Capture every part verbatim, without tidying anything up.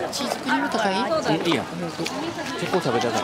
チーズクリーム高い？ うん、いいや。チョコ食べたかった。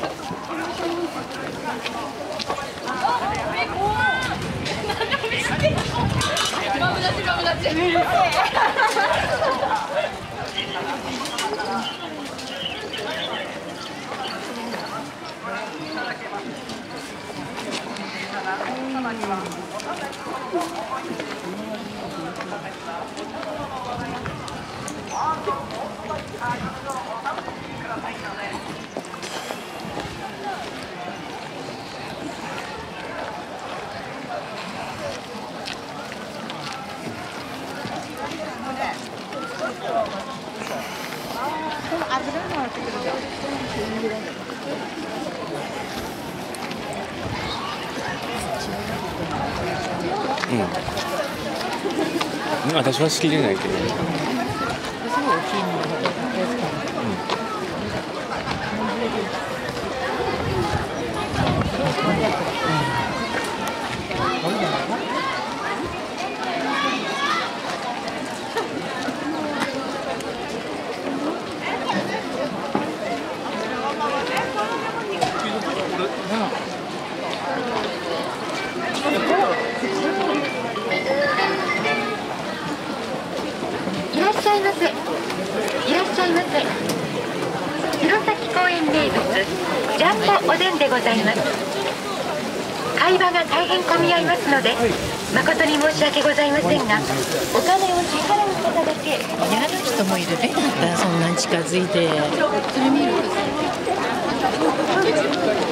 うん。私は好きじゃないけど。 すごい大きいのがいらっしゃいませ。いらっしゃいませ。弘前公園名物ジャンボおでんでございます。会話が大変混み合いますので誠に申し訳ございませんが、お金を支払う方だけ。 やる人もいるね。だったらそんなに近づいて。それ見る。